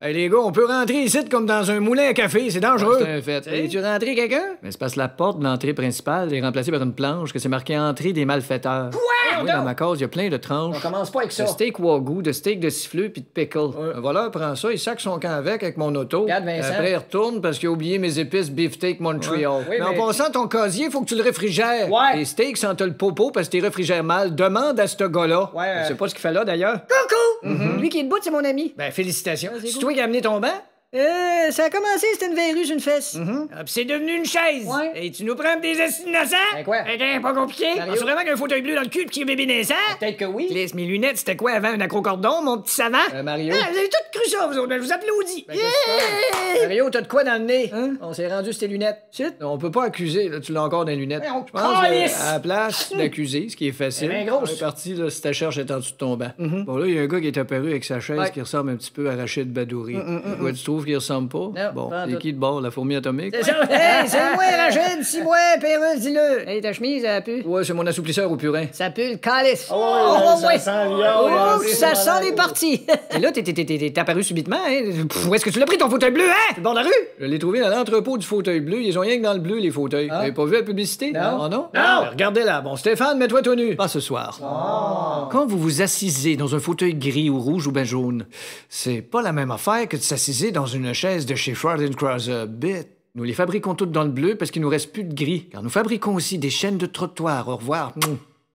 Hey, les gars, on peut rentrer ici comme dans un moulin à café, c'est dangereux. C'est un fait. Es-tu rentré quelqu'un? Mais c'est parce que la porte de l'entrée principale est remplacée par une planche que c'est marqué Entrée des malfaiteurs. Quoi? Oui, dans ma case, il y a plein de tranches. On commence pas avec ça. De steak wagyu, de steak de siffleux puis de pickle. Un voleur prend ça, il sac son camp avec mon auto. Regarde, Vincent. Après, il retourne parce qu'il a oublié mes épices beefsteak Montreal. Oui, mais en mais- passant, ton casier, faut que tu le réfrigères. Ouais. Les steaks sentent le popo parce que tu les réfrigères mal. Demande à ce gars-là. Ouais, Je sais pas ce qu'il fait là, d'ailleurs. Coucou! Mm-hmm. Lui qui est debout, c'est mon ami. Ben, félicitations. c'est C'est cool. toi qui as amené ton banc? Ça a commencé, c'était une verrue sur une fesse. Ah, pis c'est devenu une chaise. Ouais. Et tu nous prends pour des assis innocents? Ben quoi? Pas compliqué. Mario? Penses vraiment qu'un fauteuil bleu dans le cul pis qu'il est bébé naissant? Peut-être que oui. Laisse mes lunettes, c'était quoi avant? Un acrocordon, mon petit savant? Mario? Ah, vous avez tout cru ça, vous autres. Ben, je vous applaudis. Ben, qu'est-ce que Mario, t'as de quoi dans le nez? Hein? On s'est rendu sur tes lunettes. Chut. On peut pas accuser, là, tu l'as encore dans les lunettes. Mais on Je pense calisse! à la place d'accuser, ce qui est facile. Elle est bien grosse. On est parti, là, si ta cherche est en dessous de ton banc. Bon, là, il y a un gars qui est apparu avec sa chaise Ouais. qui ressemble un petit peu à Rachid Badouri. Quoi, tu trouves qu'il ressemble pas? Non, Bon, pas en c'est tout. qui de bord, la fourmi atomique? C'est ça. Hey, c'est moi, Rachid, si moi, Pérusse, dis-le. Hey, ta chemise, elle pue. Ouais, c'est mon assouplisseur au purin. Ça pue le calice. ça sent Oh, ça sent les parties. Et là, t'es apparu subitement, hein? Où est-ce que tu l'as pris, ton fauteuil bleu, hein? Le bord de la rue? Je l'ai trouvé dans l'entrepôt du fauteuil bleu. Ils ont rien que dans le bleu, les fauteuils. Vous avez pas vu la publicité? Non. Oh, non? Ben, regardez là. Bon, Stéphane, mets-toi tout nu. Pas ce soir. Quand vous vous assisez dans un fauteuil gris ou rouge ou ben jaune, c'est pas la même affaire que de s'assiser dans une chaise de chez Ford Crozer Bit. Nous les fabriquons toutes dans le bleu parce qu'il nous reste plus de gris. Car nous fabriquons aussi des chaînes de trottoir. Au revoir.